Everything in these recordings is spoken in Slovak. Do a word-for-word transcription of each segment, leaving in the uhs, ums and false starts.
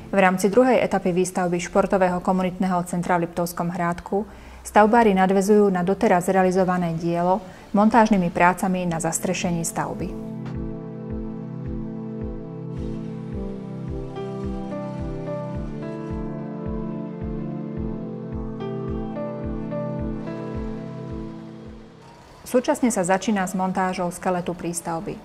V rámci druhej etapy výstavby športového komunitného centra v Liptovskom Hrádku stavbári nadväzujú na doteraz realizované dielo montážnymi prácami na zastrešení stavby. Súčasne sa začína s montážou skeletu prístavby.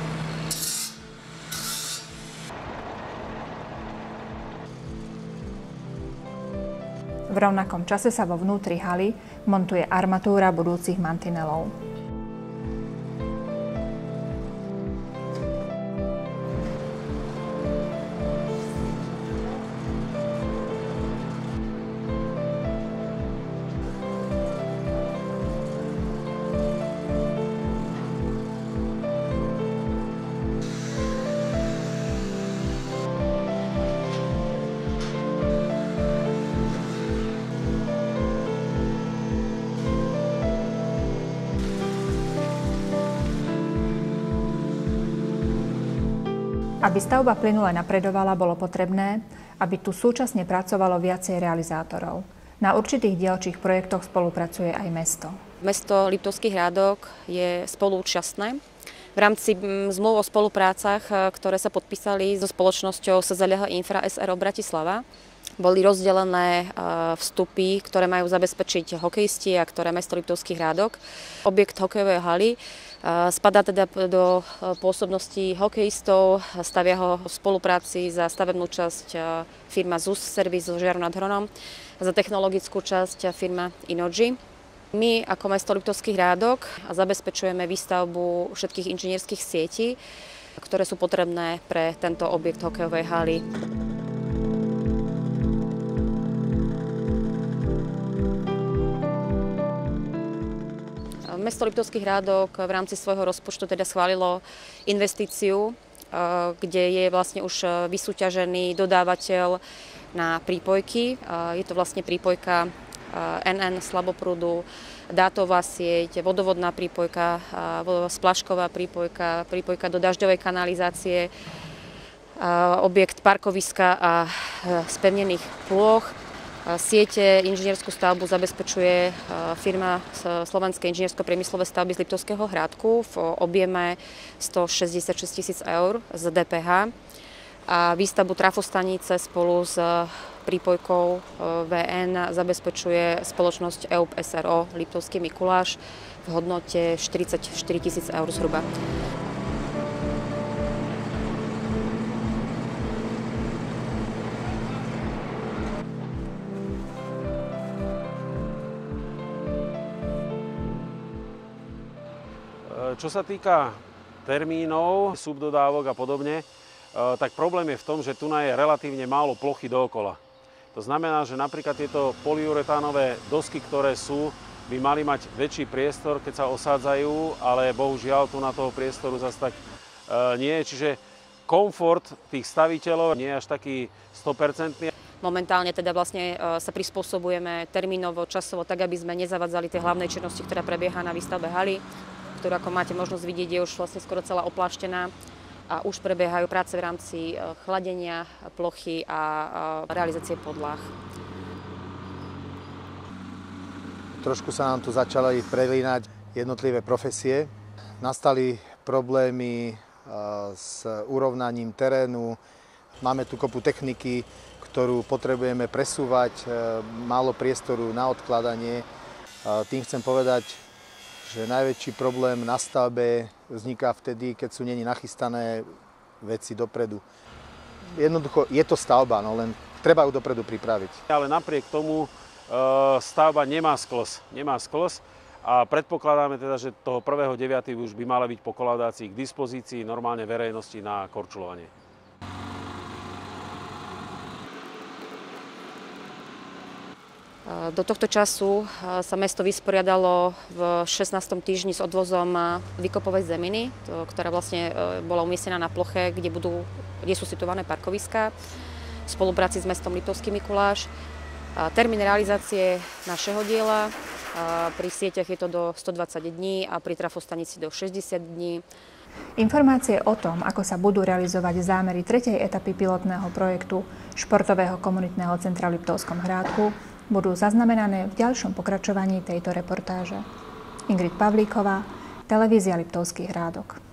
V rovnakom čase sa vo vnútri haly montuje armatúra budúcich mantinelov. Aby stavba plynule napredovala, bolo potrebné, aby tu súčasne pracovalo viacej realizátorov. Na určitých dielčích projektoch spolupracuje aj mesto. Mesto Liptovský Hrádok je spoluúčastné v rámci zmluv o spoluprácach, ktoré sa podpísali so spoločnosťou es zet el há Infra es er o Bratislava. Boli rozdelené vstupy, ktoré majú zabezpečiť hokejisti a ktoré mesto Liptovský Hrádok. Objekt hokejovej haly spadá teda do pôsobnosti hokejistov, stavia ho v spolupráci za stavebnú časť firma zet u es Servis zo Žiaru nad Hronom, za technologickú časť firma Inoji. My ako mesto Liptovský Hrádok zabezpečujeme výstavbu všetkých inžinierských sietí, ktoré sú potrebné pre tento objekt hokejovej haly. Mesto Liptovský Hrádok v rámci svojho rozpočtu teda schválilo investíciu, kde je vlastne už vysúťažený dodávateľ na prípojky. Je to vlastne prípojka en en slaboprúdu, dátová sieť, vodovodná prípojka, splašková prípojka, prípojka do dažďovej kanalizácie, objekt parkoviska a spevnených plôch. Siete inžinierskú stavbu zabezpečuje firma Slovenské inžiniersko-priemyslové stavby z Liptovského Hrádku v objeme stošesťdesiatšesť tisíc eur z dé pé há a výstavbu trafostanice spolu s prípojkou vé en zabezpečuje spoločnosť é u pé es er o Liptovský Mikuláš v hodnote štyridsaťštyri tisíc eur zhruba. Čo sa týka termínov, subdodávok a podobne, tak problém je v tom, že tu je relatívne málo plochy dookola. To znamená, že napríklad tieto polyuretánové dosky, ktoré sú, by mali mať väčší priestor, keď sa osádzajú, ale bohužiaľ tu na toho priestoru zase tak nie je. Čiže komfort tých staviteľov nie je až taký sto percent. Momentálne teda vlastne sa prispôsobujeme termínovo, časovo, tak aby sme nezavadzali tie hlavnej činnosti, ktorá prebieha na výstavbe haly, ktorú, ako máte možnosť vidieť, je už vlastne skoro celá opláštená a už prebiehajú práce v rámci chladenia plochy a realizácie podlah. Trošku sa nám tu začali prelínať jednotlivé profesie. Nastali problémy s urovnaním terénu. Máme tu kopu techniky, ktorú potrebujeme presúvať, málo priestoru na odkladanie. Tým chcem povedať, že najväčší problém na stavbe vzniká vtedy, keď sú neni nachystané veci dopredu. Jednoducho je to stavba, no len treba ju dopredu pripraviť. Ale napriek tomu stavba nemá sklz. Nemá sklz a predpokladáme teda, že toho prvého deviateho už by mala byť po kolaudácii k dispozícii normálne verejnosti na korčulovanie. Do tohto času sa mesto vysporiadalo v šestnástom týždni s odvozom výkopovej zeminy, ktorá vlastne bola umiestnená na ploche, kde, budú, kde sú situované parkoviská v spolupráci s mestom Liptovský Mikuláš. Termín realizácie našeho diela, pri sieťach je to do stodvadsať dní a pri trafostanici do šesťdesiat dní. Informácie o tom, ako sa budú realizovať zámery tretej etapy pilotného projektu Športového komunitného centra v Liptovskom Hrádku, budú zaznamenané v ďalšom pokračovaní tejto reportáže. Ingrid Pavlíková, Televízia Liptovský Hrádok.